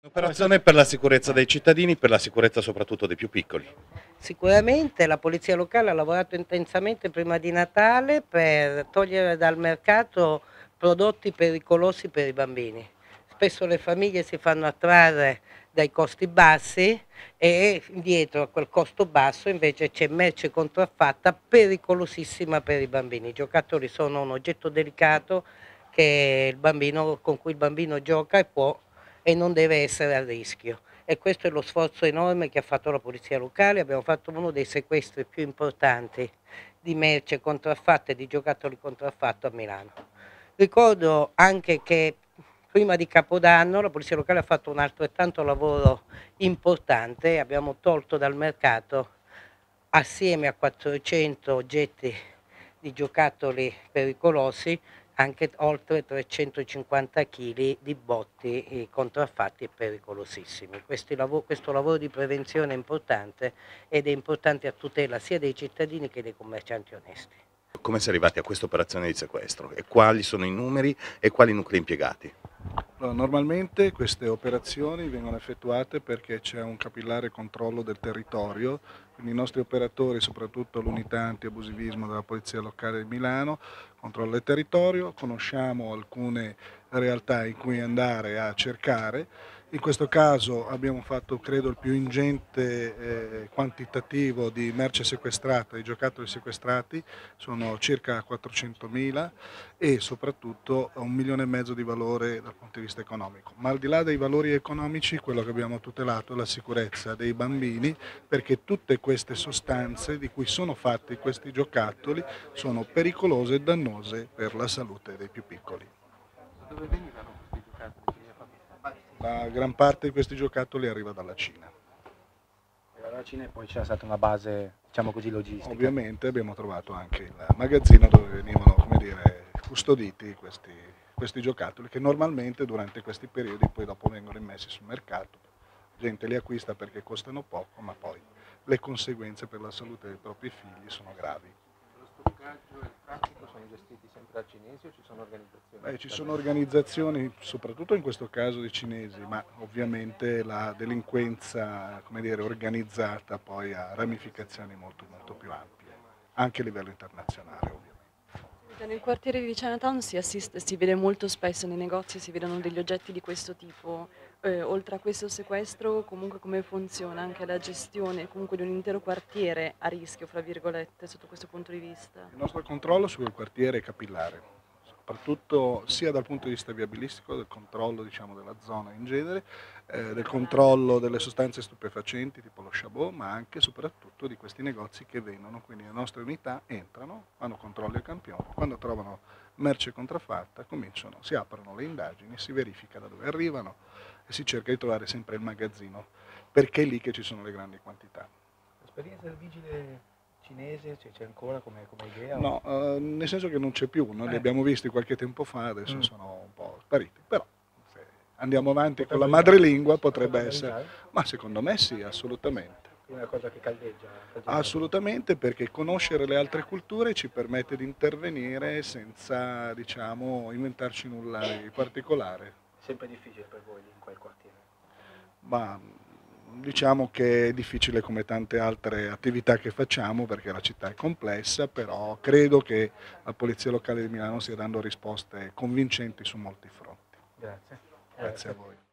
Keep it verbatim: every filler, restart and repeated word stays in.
Un'operazione per la sicurezza dei cittadini, per la sicurezza soprattutto dei più piccoli. Sicuramente la polizia locale ha lavorato intensamente prima di Natale per togliere dal mercato prodotti pericolosi per i bambini. Spesso le famiglie si fanno attrarre dai costi bassi e dietro a quel costo basso invece c'è merce contraffatta pericolosissima per i bambini. I giocattoli sono un oggetto delicato che il bambino, con cui il bambino gioca e può e non deve essere a rischio. E questo è lo sforzo enorme che ha fatto la polizia locale. Abbiamo fatto uno dei sequestri più importanti di merce contraffatta e di giocattoli contraffatti a Milano. Ricordo anche che prima di Capodanno la polizia locale ha fatto un altrettanto lavoro importante, abbiamo tolto dal mercato assieme a quattrocento oggetti di giocattoli pericolosi anche oltre trecentocinquanta chili di botti eh, contraffatti e pericolosissimi. Questi lavo questo lavoro di prevenzione è importante ed è importante a tutela sia dei cittadini che dei commercianti onesti. Come si è arrivati a questa operazione di sequestro e quali sono i numeri e quali nuclei impiegati? Allora, normalmente queste operazioni vengono effettuate perché c'è un capillare controllo del territorio, quindi i nostri operatori, soprattutto l'unità antiabusivismo della Polizia Locale di Milano, controlla il territorio, conosciamo alcune realtà in cui andare a cercare. In questo caso abbiamo fatto, credo, il più ingente eh, quantitativo di merce sequestrata, di giocattoli sequestrati, sono circa quattrocentomila e soprattutto un milione e mezzo di valore dal punto di vista economico. Ma al di là dei valori economici, quello che abbiamo tutelato è la sicurezza dei bambini, perché tutte queste sostanze di cui sono fatti questi giocattoli sono pericolose e dannose per la salute dei più piccoli. Dove venivano questi giocattoli? La gran parte di questi giocattoli arriva dalla Cina. Dalla Cina e poi c'era stata una base, diciamo così, logistica. Ovviamente abbiamo trovato anche il magazzino dove venivano, come dire, custoditi questi, questi giocattoli che normalmente durante questi periodi poi dopo vengono immessi sul mercato. La gente li acquista perché costano poco, ma poi le conseguenze per la salute dei propri figli sono gravi. Lo stoccaggio e il traffico sono gestiti sempre da cinesi o ci sono organizzazioni? Beh, ci sono organizzazioni, soprattutto in questo caso di cinesi, ma ovviamente la delinquenza, come dire, organizzata poi ha ramificazioni molto, molto più ampie, anche a livello internazionale ovviamente. Nel quartiere di Chinatown si assiste, si vede molto spesso nei negozi, si vedono degli oggetti di questo tipo. Eh, oltre a questo sequestro, comunque come funziona anche la gestione comunque di un intero quartiere a rischio, fra virgolette, sotto questo punto di vista? Il nostro controllo sul quartiere è capillare, soprattutto sia dal punto di vista viabilistico, del controllo, diciamo, della zona in genere, eh, del controllo delle sostanze stupefacenti tipo lo chabot, ma anche e soprattutto di questi negozi che vendono, quindi le nostre unità entrano, fanno controlli a campione, quando trovano merce contraffatta cominciano, si aprono le indagini, si verifica da dove arrivano e si cerca di trovare sempre il magazzino, perché è lì che ci sono le grandi quantità. L'esperienza del vigile cinese c'è ancora come, come idea? No, eh, nel senso che non c'è più, noi li abbiamo visti qualche tempo fa, adesso mm. sono un po' spariti, però se andiamo avanti potrebbe con la madrelingua potrebbe, potrebbe essere, aiutare? Ma secondo me sì, assolutamente. È una cosa che caldeggia, caldeggia? Assolutamente, perché conoscere le altre culture ci permette di intervenire senza, diciamo, inventarci nulla di particolare. È sempre difficile per voi lì in quel quartiere? Ma diciamo che è difficile come tante altre attività che facciamo perché la città è complessa, però credo che la Polizia Locale di Milano stia dando risposte convincenti su molti fronti. Grazie. Grazie a voi.